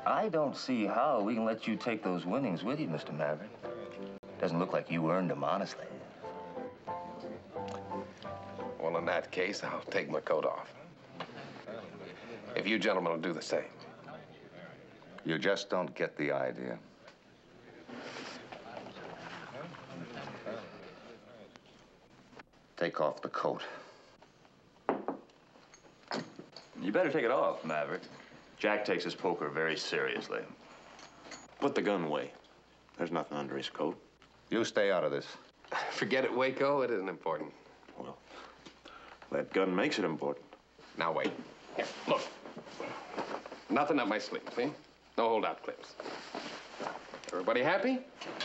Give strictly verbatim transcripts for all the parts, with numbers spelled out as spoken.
I don't see how we can let you take those winnings with you, Mister Maverick. Doesn't look like you earned them honestly. Well, in that case, I'll take my coat off. If you gentlemen will do the same. You just don't get the idea. Take off the coat. You better take it off, Maverick. Jack takes his poker very seriously. Put the gun away. There's nothing under his coat. You stay out of this. Forget it, Waco. It isn't important. Well, that gun makes it important. Now, wait. Here, look. Nothing up my sleeve, see? No holdout clips. Everybody happy?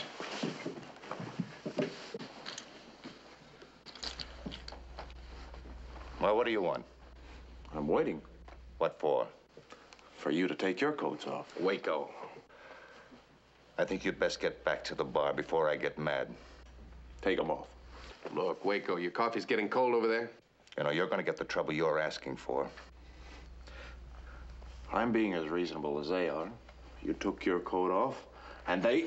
Well, what do you want? I'm waiting. What for? For you to take your coats off. Waco. I think you'd best get back to the bar before I get mad. Take them off. Look, Waco, your coffee's getting cold over there. You know, you're going to get the trouble you're asking for. I'm being as reasonable as they are. You took your coat off, and they...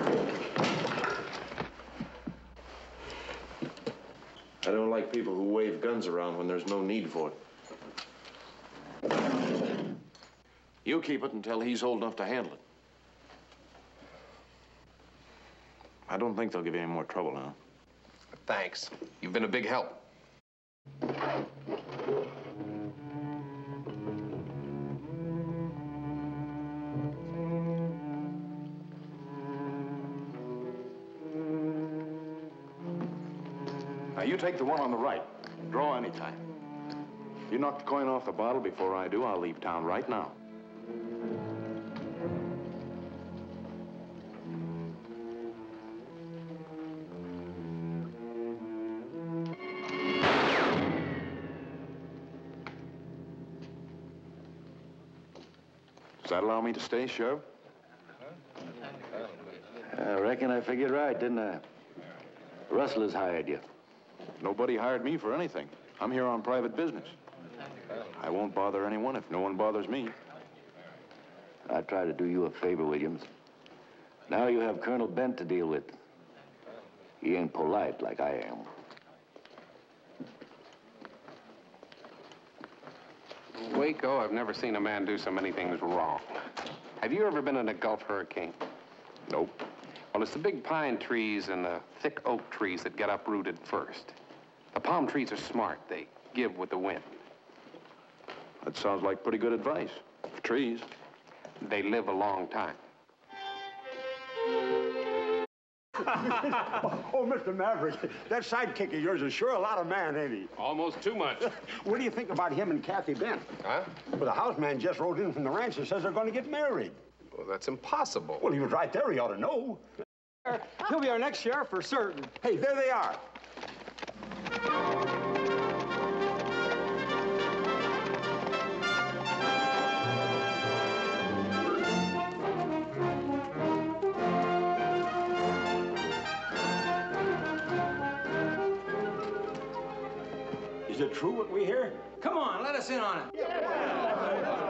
I don't like people who wave guns around when there's no need for it. You keep it until he's old enough to handle it. I don't think they'll give you any more trouble now. Thanks. You've been a big help. Now, you take the one on the right. Draw anytime. If you knock the coin off the bottle before I do, I'll leave town right now. Does that allow me to stay, Sheriff? I reckon I figured right, didn't I? Rustlers hired you. Nobody hired me for anything. I'm here on private business. I won't bother anyone if no one bothers me. I try to do you a favor, Williams. Now you have Colonel Bent to deal with. He ain't polite like I am. Waco, I've never seen a man do so many things wrong. Have you ever been in a Gulf hurricane? Nope. Well, it's the big pine trees and the thick oak trees that get uprooted first. The palm trees are smart. They give with the wind. That sounds like pretty good advice. For trees. They live a long time. Oh, Mister Maverick, that sidekick of yours is sure a lot of man, ain't he? Almost too much. What do you think about him and Kathy Bent? Huh? Well, the houseman just rode in from the ranch and says they're going to get married. Well, that's impossible. Well, he was right there. He ought to know. He'll be our next sheriff for certain. Hey, there they are. Is it true what we hear? Come on, let us in on it. Yeah.